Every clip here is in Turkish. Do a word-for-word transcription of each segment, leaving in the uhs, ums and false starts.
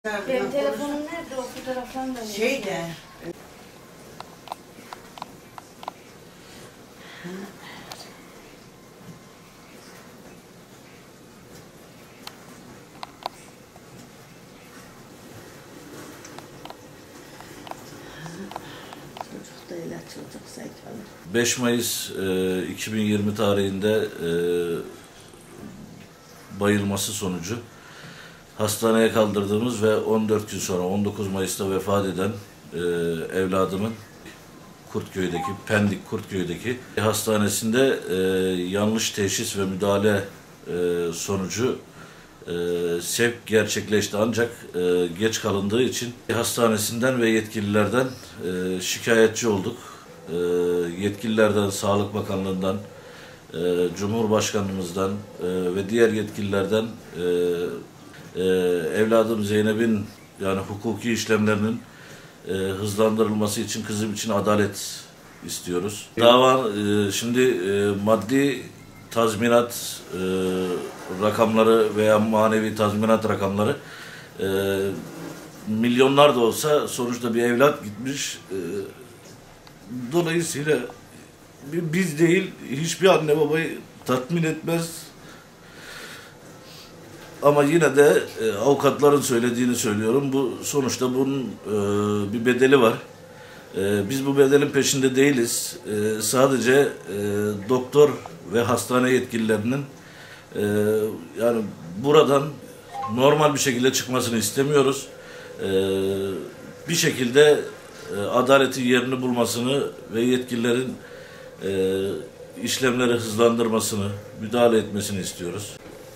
Benim telefonum nerede? O fotoğraftan da Şey de. Çocuk da öyle çocuk sayfalı. beş Mayıs e, iki bin yirmi tarihinde e, bayılması sonucu hastaneye kaldırdığımız ve on dört gün sonra on dokuz Mayıs'ta vefat eden e, evladımın Kurtköy'deki, Pendik Kurtköy'deki hastanesinde e, yanlış teşhis ve müdahale e, sonucu e, sevk gerçekleşti. Ancak e, geç kalındığı için hastanesinden ve yetkililerden e, şikayetçi olduk. E, yetkililerden, Sağlık Bakanlığı'ndan, e, Cumhurbaşkanımızdan e, ve diğer yetkililerden e, e, evladım Zeynep'in yani hukuki işlemlerinin e, hızlandırılması için kızım için adalet istiyoruz. Dava e, şimdi e, maddi tazminat e, rakamları veya manevi tazminat rakamları e, milyonlar da olsa sonuçta bir evlat gitmiş. E, dolayısıyla biz değil hiçbir anne babayı tatmin etmez. Ama yine de e, avukatların söylediğini söylüyorum. Bu sonuçta bunun e, bir bedeli var. E, biz bu bedelin peşinde değiliz. E, sadece e, doktor ve hastane yetkililerinin e, yani buradan normal bir şekilde çıkmasını istemiyoruz. E, bir şekilde e, adaletin yerini bulmasını ve yetkililerin e, işlemleri hızlandırmasını, müdahale etmesini istiyoruz.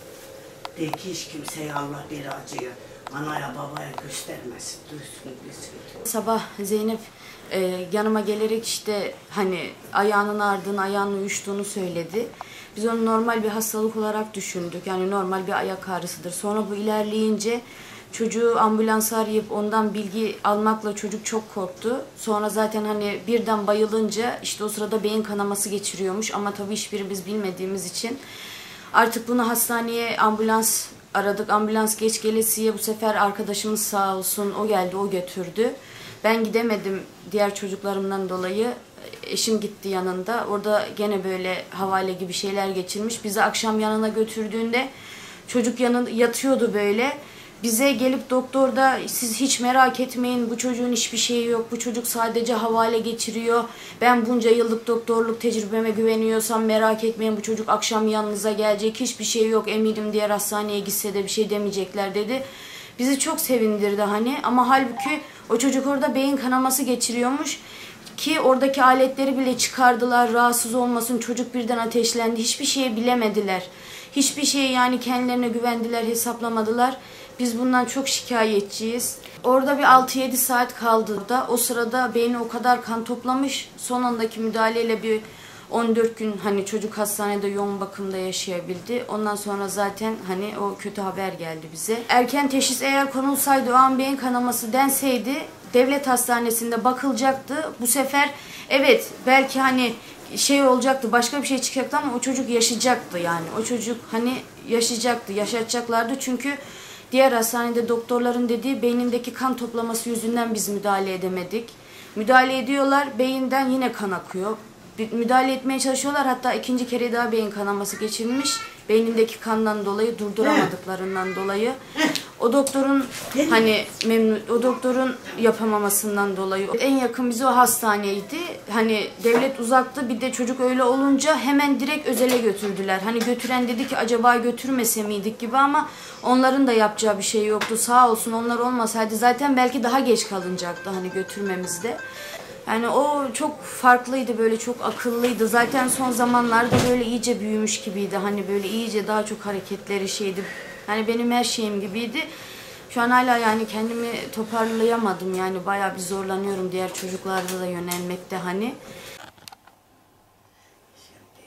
De ki hiç kimseye Allah bir acıyor. Anaya babaya göstermesin. Duysun bilsin. Sabah Zeynep e, yanıma gelerek işte hani ayağının ardını, ayağının uyuştuğunu söyledi. Biz onu normal bir hastalık olarak düşündük. Yani normal bir ayak ağrısıdır. Sonra bu ilerleyince çocuğu ambulansa arayıp ondan bilgi almakla çocuk çok korktu. Sonra zaten hani birden bayılınca işte o sırada beyin kanaması geçiriyormuş. Ama tabii hiçbiri biz bilmediğimiz için artık bunu hastaneye ambulans aradık. Ambulans geç gelesiye bu sefer arkadaşımız sağ olsun o geldi, o götürdü. Ben gidemedim diğer çocuklarımdan dolayı. Eşim gitti yanında. Orada gene böyle havale gibi şeyler geçirmiş. Bizi akşam yanına götürdüğünde çocuk yanında yatıyordu böyle. Bize gelip doktorda siz hiç merak etmeyin, bu çocuğun hiçbir şeyi yok, bu çocuk sadece havale geçiriyor. Ben bunca yıllık doktorluk tecrübeme güveniyorsam merak etmeyin, bu çocuk akşam yanınıza gelecek, hiçbir şey yok, eminim diğer hastaneye gitse de bir şey demeyecekler dedi. Bizi çok sevindirdi hani, ama halbuki o çocuk orada beyin kanaması geçiriyormuş. Ki oradaki aletleri bile çıkardılar, rahatsız olmasın, çocuk birden ateşlendi, hiçbir şey bilemediler. Hiçbir şey yani kendilerine güvendiler, hesaplamadılar. Biz bundan çok şikayetçiyiz. Orada bir altı yedi saat kaldı da o sırada beyni o kadar kan toplamış. Son andaki müdahaleyle bir on dört gün hani çocuk hastanede yoğun bakımda yaşayabildi. Ondan sonra zaten hani o kötü haber geldi bize. Erken teşhis eğer konulsaydı, o an beyin kanaması denseydi devlet hastanesinde bakılacaktı. Bu sefer evet belki hani şey olacaktı, başka bir şey çıkacaktı ama o çocuk yaşayacaktı yani. O çocuk hani yaşayacaktı, yaşatacaklardı çünkü diğer hastanede doktorların dediği beynindeki kan toplaması yüzünden biz müdahale edemedik. Müdahale ediyorlar, beyinden yine kan akıyor. Müdahale etmeye çalışıyorlar, hatta ikinci kere daha beyin kanaması geçirmiş. Beynindeki kandan dolayı, durduramadıklarından dolayı. O doktorun hani memnun, o doktorun yapamamasından dolayı. En yakın bize o hastaneydi. Hani devlet uzaktı, bir de çocuk öyle olunca hemen direkt özele götürdüler. Hani götüren dedi ki acaba götürmese miydik gibi, ama onların da yapacağı bir şey yoktu. Sağ olsun, onlar olmasaydı zaten belki daha geç kalınacaktı hani götürmemizde. Yani o çok farklıydı, böyle çok akıllıydı. Zaten son zamanlarda böyle iyice büyümüş gibiydi. Hani böyle iyice daha çok hareketleri şeydi. Hani benim her şeyim gibiydi. Şu an hala yani kendimi toparlayamadım. Yani bayağı bir zorlanıyorum diğer çocuklarda da yönelmekte hani.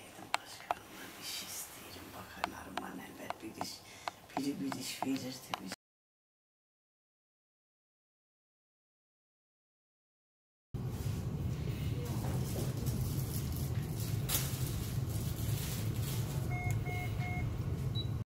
Başkanıma bir şey isterim. Bakanlarıma elbet bir iş, biri bir iş verirse bir